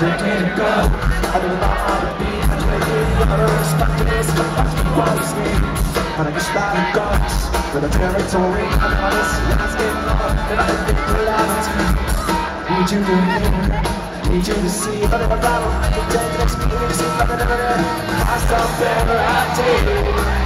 Drinking go, I don't know how to be. I'm drinking others, stuck to this, stuck to bothers me. And I guess that it goes for the territory. I'm honest, asking love, and I think reality. Need you to hear, need you to see. But if I don't, I can take an experience. Nothing ever there, myself better, I did.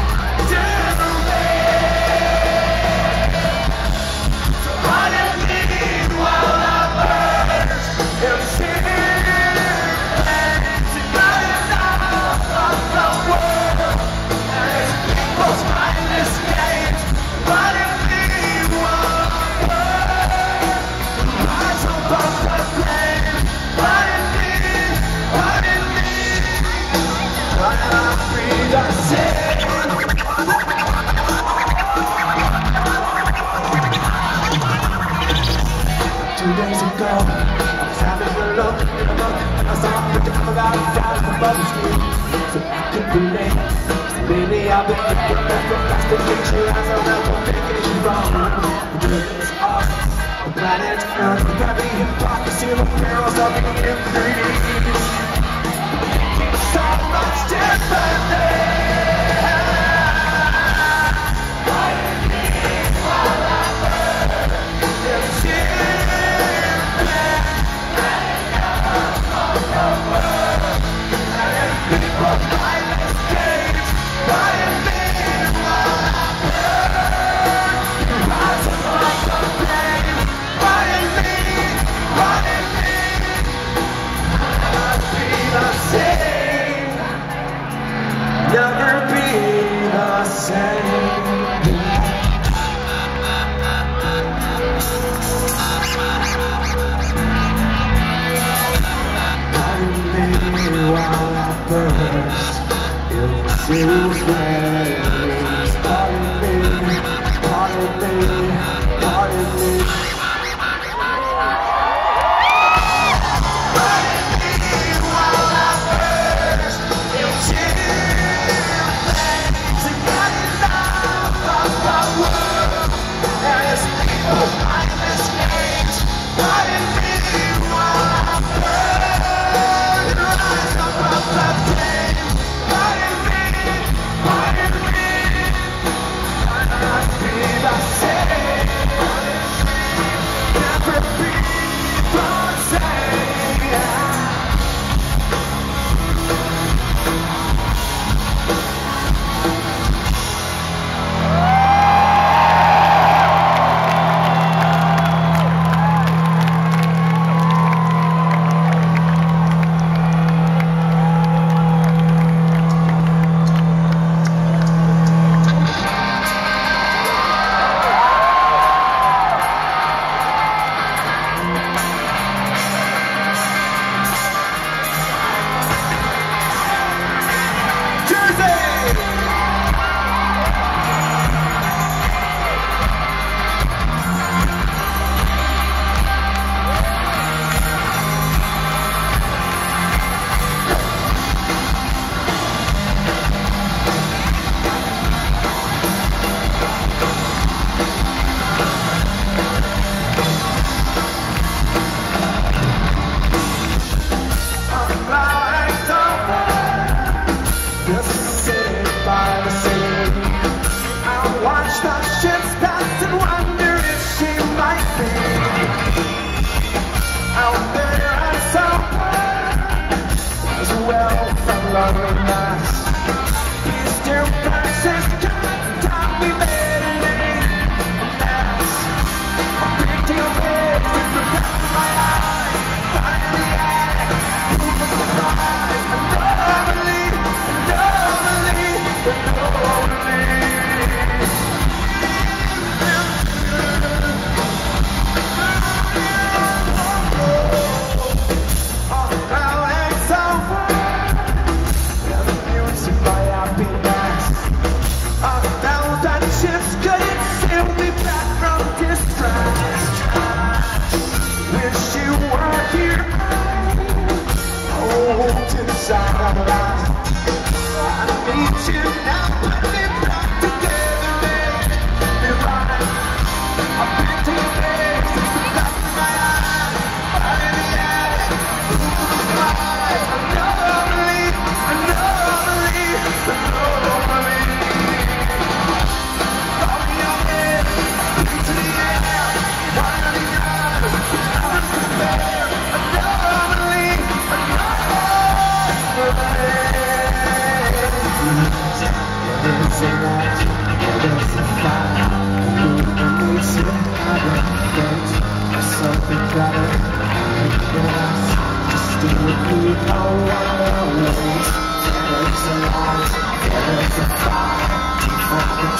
Lately I've been thinking that procrastination has a mental vacation from this art, the planet Earth, the gravity, hypocrisy, the perils of the infinity. So much differently. Never be the same. Pardon me while I burst into flames. Pardon me, pardon me, pardon me.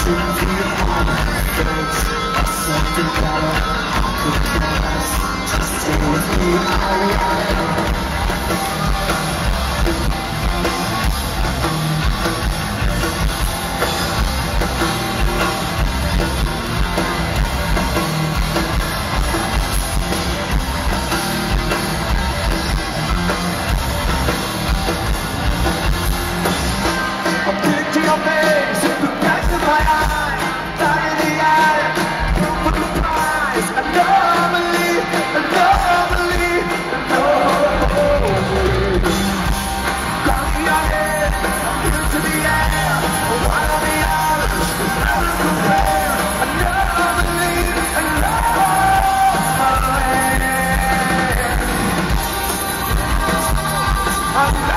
Something better, could pass. Stay with me, I'll kick to your face, look back to my eye, back in the eye, room for the prize. I believe, Ground in your head, into the air, wide on the island, out of compare. I believe, I